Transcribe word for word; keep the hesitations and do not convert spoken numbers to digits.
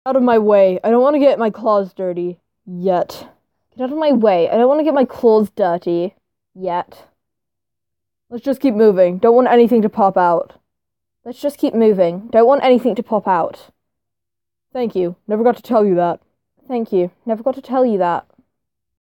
Out of my way. I don't want to get my claws dirty. Yet. Get out of my way. I don't want to get my claws dirty. Yet. Let's just keep moving. Don't want anything to pop out. Let's just keep moving. Don't want anything to pop out. Thank you. Never got to tell you that. Thank you. Never got to tell you that.